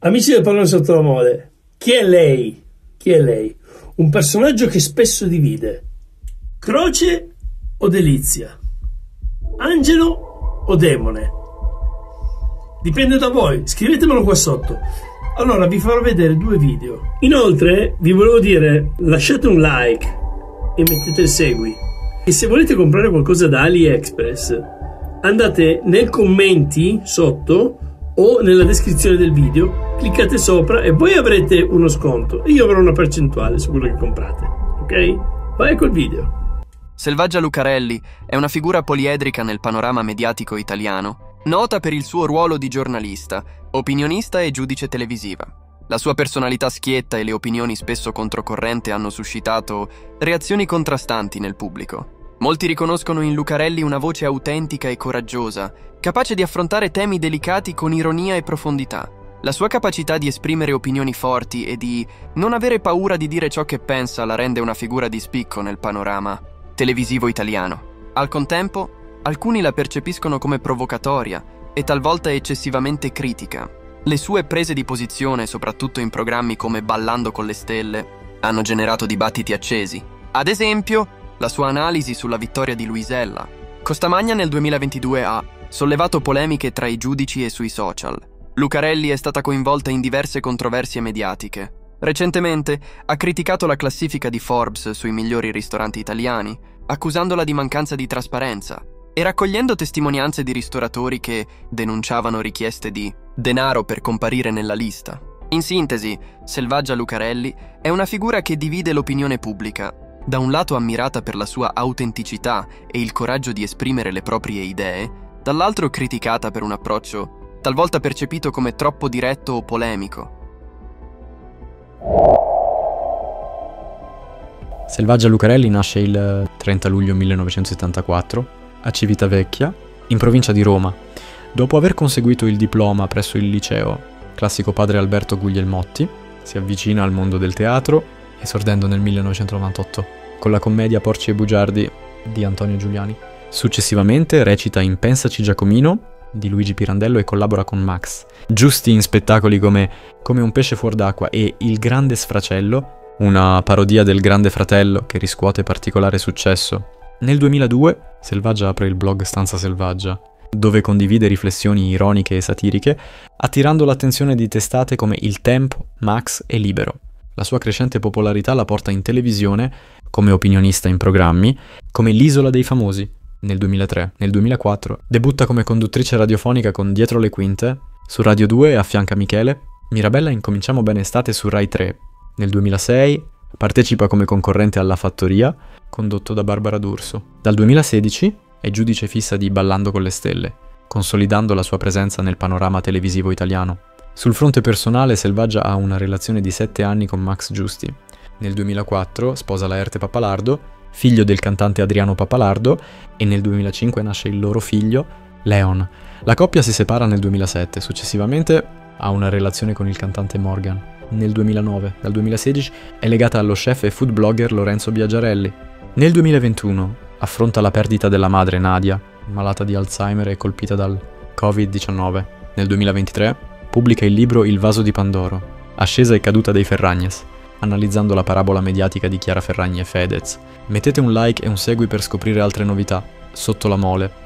Amici del Pallone sotto la mole, chi è lei? Chi è lei? Un personaggio che spesso divide. Croce o delizia? Angelo o demone? Dipende da voi, scrivetemelo qua sotto. Allora vi farò vedere 2 video. Inoltre vi volevo dire, lasciate un like e mettete il segui. E se volete comprare qualcosa da AliExpress, andate nei commenti sotto o nella descrizione del video, cliccate sopra e voi avrete uno sconto e io avrò una percentuale su quello che comprate, ok? Vai col video. Selvaggia Lucarelli è una figura poliedrica nel panorama mediatico italiano, nota per il suo ruolo di giornalista, opinionista e giudice televisiva. La sua personalità schietta e le opinioni spesso controcorrente hanno suscitato reazioni contrastanti nel pubblico. Molti riconoscono in Lucarelli una voce autentica e coraggiosa, capace di affrontare temi delicati con ironia e profondità. La sua capacità di esprimere opinioni forti e di non avere paura di dire ciò che pensa la rende una figura di spicco nel panorama televisivo italiano. Al contempo, alcuni la percepiscono come provocatoria e talvolta eccessivamente critica. Le sue prese di posizione, soprattutto in programmi come Ballando con le Stelle, hanno generato dibattiti accesi. Ad esempio, la sua analisi sulla vittoria di Luisella. Costamagna nel 2022 ha sollevato polemiche tra i giudici e sui social. Lucarelli è stata coinvolta in diverse controversie mediatiche. Recentemente ha criticato la classifica di Forbes sui migliori ristoranti italiani, accusandola di mancanza di trasparenza e raccogliendo testimonianze di ristoratori che denunciavano richieste di denaro per comparire nella lista. In sintesi, Selvaggia Lucarelli è una figura che divide l'opinione pubblica, da un lato ammirata per la sua autenticità e il coraggio di esprimere le proprie idee, dall'altro criticata per un approccio talvolta percepito come troppo diretto o polemico. Selvaggia Lucarelli nasce il 30 luglio 1974 a Civitavecchia, in provincia di Roma, dopo aver conseguito il diploma presso il liceo classico Padre Alberto Guglielmotti. Si avvicina al mondo del teatro, esordendo nel 1998 con la commedia Porci e Bugiardi di Antonio Giuliani. Successivamente recita in Pensaci Giacomino di Luigi Pirandello e collabora con Max. Giusti in spettacoli come un pesce fuor d'acqua e Il grande sfracello, una parodia del Grande Fratello che riscuote particolare successo. Nel 2002 Selvaggia apre il blog Stanza Selvaggia, dove condivide riflessioni ironiche e satiriche, attirando l'attenzione di testate come Il Tempo, Max e Libero. La sua crescente popolarità la porta in televisione, come opinionista in programmi, come L'Isola dei Famosi, nel 2003. Nel 2004 debutta come conduttrice radiofonica con Dietro le Quinte, su Radio 2 affianca Michele. Mirabella Incominciamo bene estate su Rai 3. Nel 2006 partecipa come concorrente alla Fattoria, condotto da Barbara D'Urso. Dal 2016 è giudice fissa di Ballando con le Stelle, consolidando la sua presenza nel panorama televisivo italiano. Sul fronte personale, Selvaggia ha una relazione di 7 anni con Max Giusti. Nel 2004 sposa Laerte Pappalardo, figlio del cantante Adriano Pappalardo, e nel 2005 nasce il loro figlio, Leon. La coppia si separa nel 2007, successivamente ha una relazione con il cantante Morgan. Nel 2009, dal 2016 è legata allo chef e food blogger Lorenzo Biagiarelli. Nel 2021 affronta la perdita della madre Nadia, malata di Alzheimer e colpita dal Covid-19. Nel 2023 pubblica il libro Il vaso di Pandoro, ascesa e caduta dei Ferragnes, analizzando la parabola mediatica di Chiara Ferragni e Fedez. Mettete un like e un segui per scoprire altre novità. Sotto la Mole,